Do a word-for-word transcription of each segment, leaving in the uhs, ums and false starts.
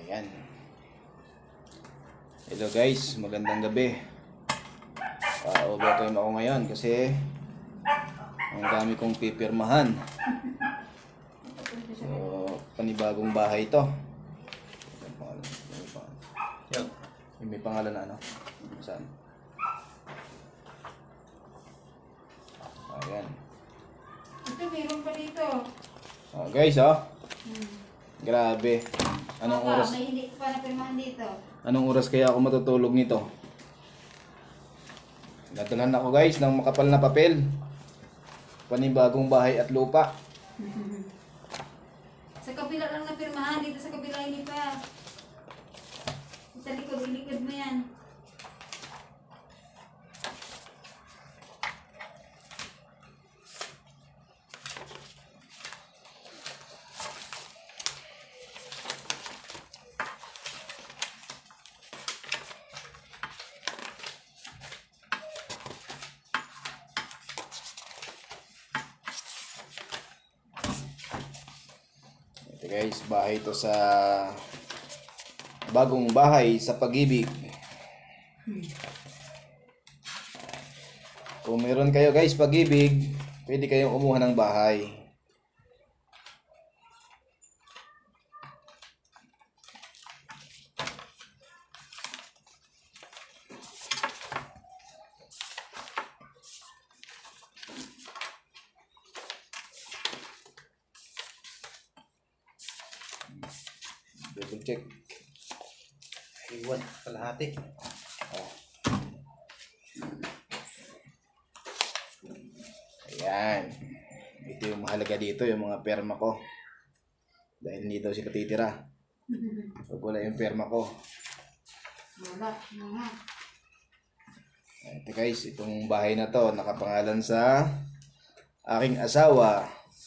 Ayan. Hello guys, magandang gabi. Uh, overtime ako ngayon kasi ang dami kong pipirmahan. So, panibagong bahay ito. Yan. May pangalan na ano? Saan? Ayan. Ito, meron pa dito. Oh, guys, oh. Hmm. Grabe. Anong Baka, oras? may hindi pa na pirmahan dito. Anong oras kaya ako matutulog nito? Nadalhan ako guys ng makapal na papel. Panibagong bahay at lupa. Sa kabila lang na pirmahan, dito sa kabila hindi pa. Sa likod, ilikod mo yan. Ito guys, bahay ito sa bagong bahay sa Pag-ibig. Kung meron kayo guys Pag-ibig, pwede kayong kumuha ng bahay. Double check. Iwan, kalahati. Oh. Ayan. Ito yung mahalaga dito, yung mga perma ko. Dahil hindi daw sila titira. Pag wala yung perma ko. Wala, mga. Ito guys, itong bahay na to nakapangalan sa aking asawa.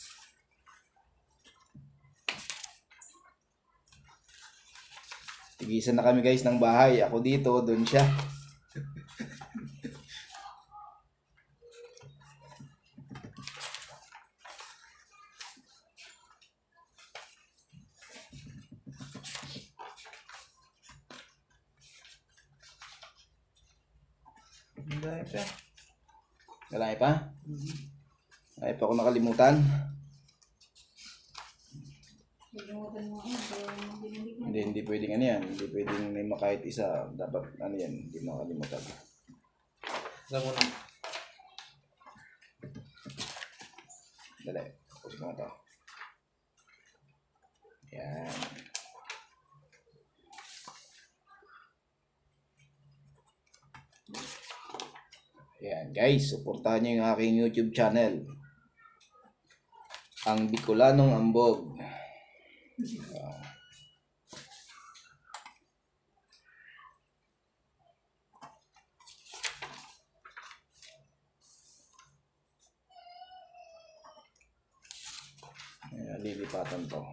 Tigisan na kami guys ng bahay. Ako dito, doon siya. Dahil pa. Lalaki pa? Ay pa ako nakalimutan. Limutan mo yan, kaya hindi ko. Hindi, hindi pwedeng ano yan. Hindi pwedeng may kahit isa. Dapat ano yan, hindi makalimutan. Saan mo na? Dali, tapos ko na ito. Yan. Yan guys, suportahan nyo yung aking YouTube channel. Ang Bicolanong Ambog. Uh, Ayan, lilipatan to.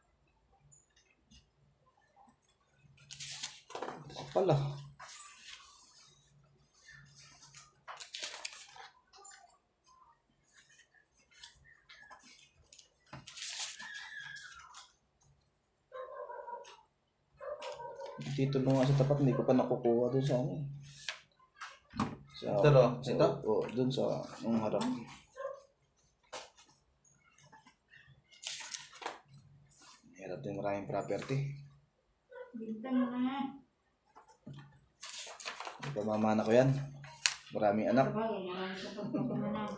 Ito pala. Dito nung nga sa tapat, hindi ko pa nakukuha doon sa ano. Sa, Ito, no? sa, Ito? Oo, doon sa nung harap. Hirap din maraming property. Binta mo na. Ipamamana ko yan. Maraming anak. Sabagay, marami sa pagpapamanahan.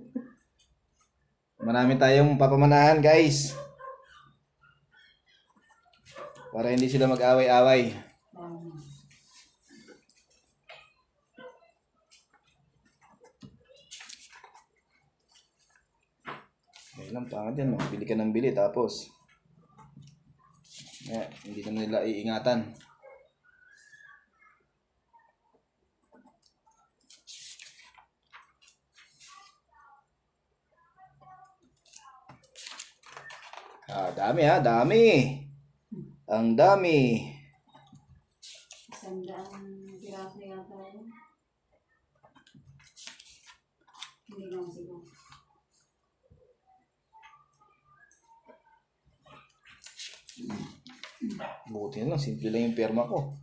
Marami tayong papamanahan guys. Para hindi sila mag-away-away. Um, Ay lang, tanga dyan. Bili ka ng bili tapos eh, hindi na nila iingatan. Ah, dami ha, dami. Ang dami. isang daang piraso yata yun. Hindi lang siguro. Buti na lang, simple lang yung perma ko.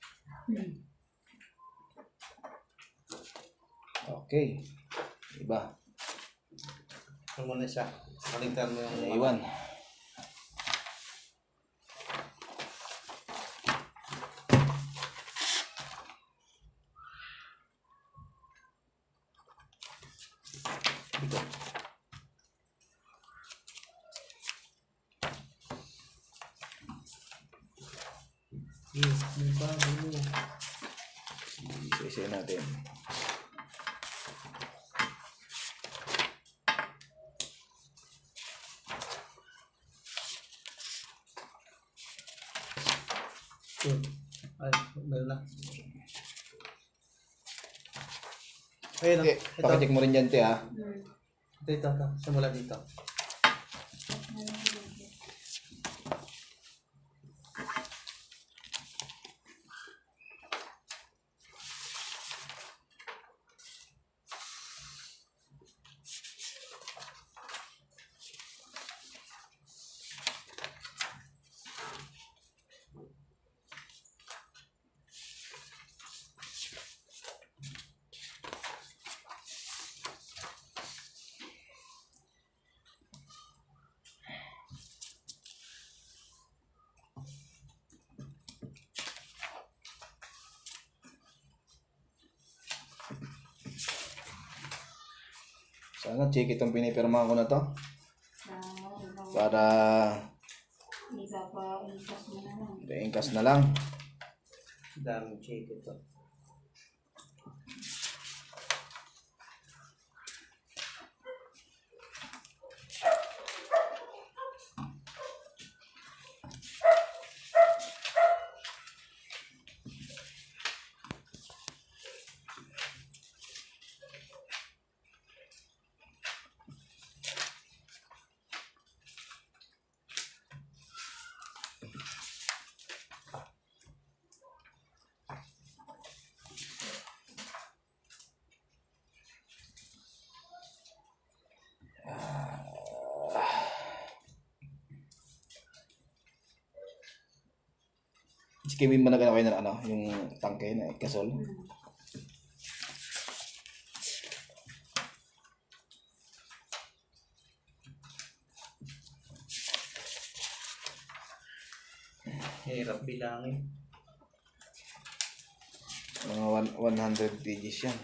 Okay. Diba? Ano muna siya? Kaligtan mo yung Naiwan. Dito. Yes, may bago mo. Isa-isa natin. Yun. Ay, meron na. Ayun, Okay, ito. pakicheck mo rin dyan, te, ha? Hmm. Ito, ito, ito. Simula dito. Sana check itong pinipirma ko na to. Ah, Para ipapa-intas mo na lang. i-encash na lang. Daming check ito. Skimin mo na gano'n kayo na ano, yung tangke na kasol. Hmm. Hirap bilangin. Mga one, one hundred pages yan.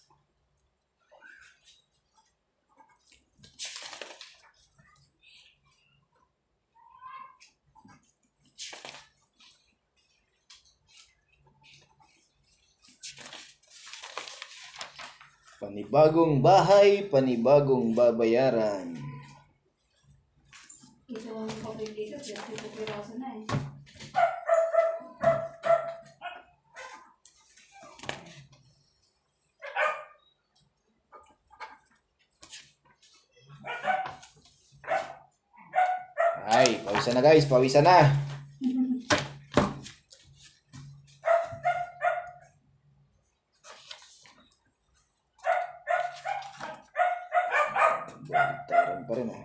Panibagong bahay, panibagong babayaran. Ito ang papel dito, pero ito piraso na eh. Ay, pawisan na guys, pawisan na. Baliktaran pa rin ah.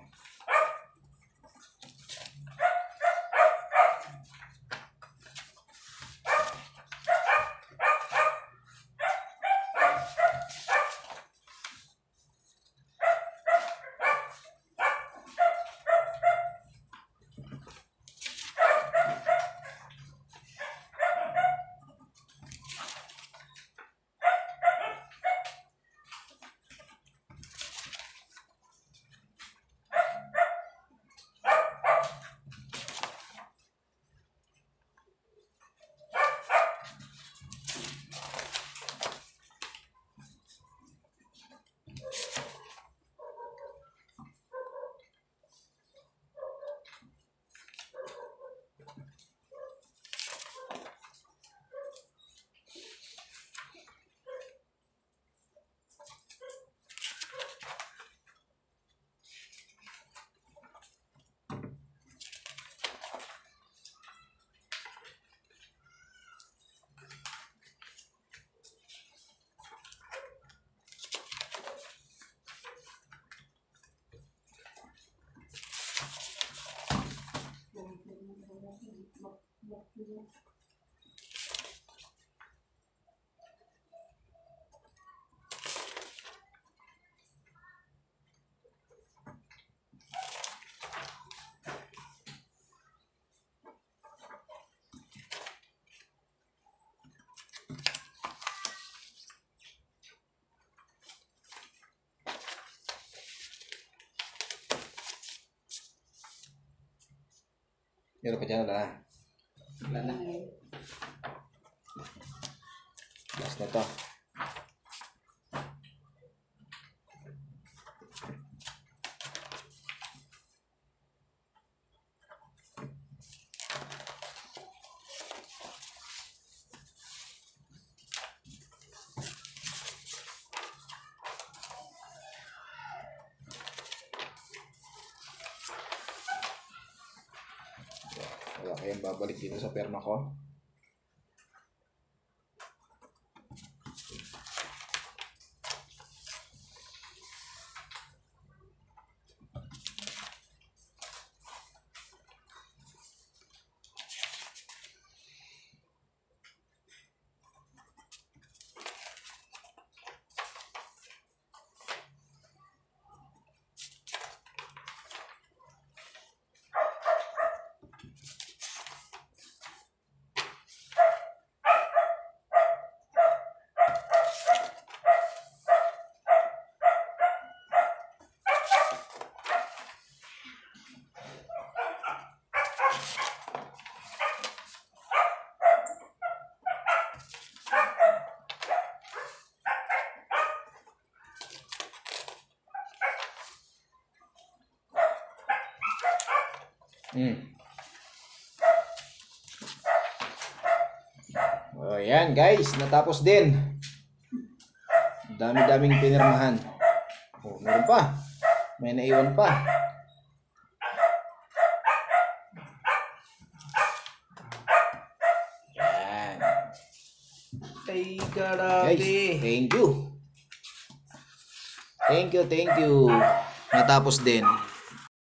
Meron pa dyan na. Wala na. Last na to. Wala kayang babalik dito sa perma ko. Hmm. Oh, yan guys, natapos din. Dami-daming pinirmahan. Oh, meron pa. May naiwan pa. Yan. Ay, Guys, grabe. thank you. Thank you, thank you. Natapos din.